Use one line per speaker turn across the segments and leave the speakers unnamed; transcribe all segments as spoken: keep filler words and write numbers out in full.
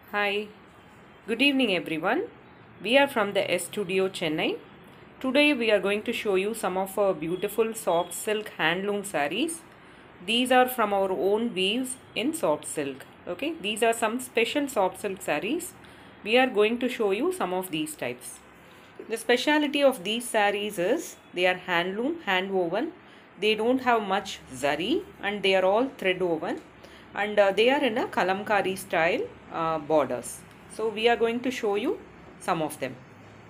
Hi, good evening everyone. We are from the S Studio Chennai. Today we are going to show you some of our beautiful soft silk handloom sarees. These are from our own weaves in soft silk. Okay, these are some special soft silk sarees. We are going to show you some of these types. The speciality of these sarees is they are handloom, hand woven. They don't have much zari and they are all thread woven, and uh, they are in a kalamkari style uh, borders. So we are going to show you some of them.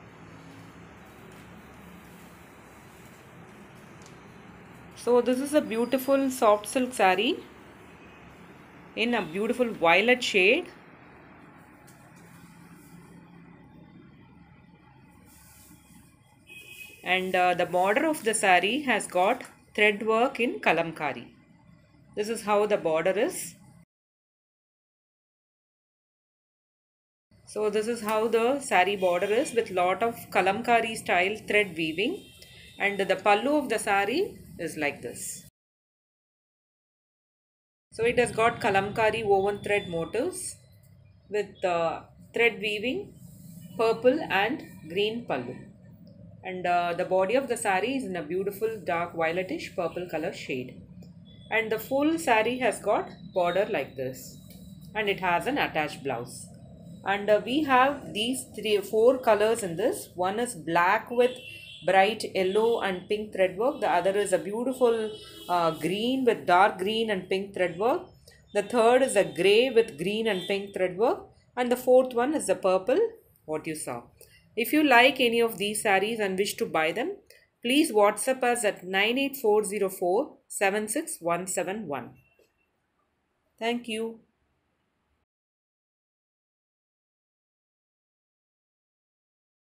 So this is a beautiful soft silk saree in a beautiful violet shade. And uh, the border of the saree has got thread work in kalamkari. This is how the border is. So this is how the sari border is, with lot of kalamkari style thread weaving, and the pallu of the sari is like this. So it has got kalamkari woven thread motifs with uh, thread weaving, purple and green pallu. And uh, the body of the sari is in a beautiful dark violetish purple color shade. And the full sari has got border like this, and it has an attached blouse. And uh, we have these three four colors in this. One is black with bright yellow and pink thread work. The other is a beautiful uh, green with dark green and pink thread work. The third is a gray with green and pink thread work, and the fourth one is the purple, what you saw. If you like any of these sarees and wish to buy them, please WhatsApp us at nine eight four zero four seven six one seven one. Thank you.